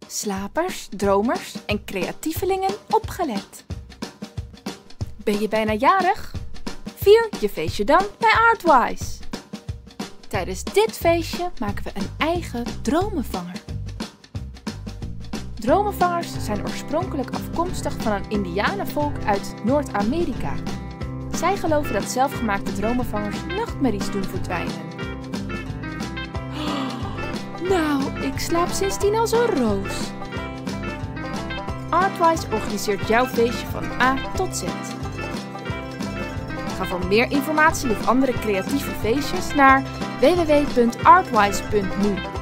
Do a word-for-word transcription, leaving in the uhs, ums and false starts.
Slapers, dromers en creatievelingen opgelet. Ben je bijna jarig? Vier je feestje dan bij Artwise. Tijdens dit feestje maken we een eigen dromenvanger. Dromenvangers zijn oorspronkelijk afkomstig van een indianenvolk uit Noord-Amerika. Zij geloven dat zelfgemaakte dromenvangers nachtmerries doen verdwijnen. Nou, ik slaap sindsdien als een roos. Artwise organiseert jouw feestje van A tot Z. Ga voor meer informatie of andere creatieve feestjes naar w w w punt artwise punt n u.